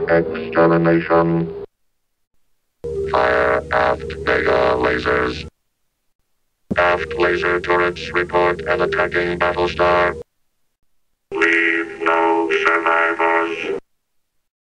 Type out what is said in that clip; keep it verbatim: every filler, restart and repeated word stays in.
Extermination. Fire aft mega lasers. Aft laser turrets report an attacking battlestar. Leave no survivors.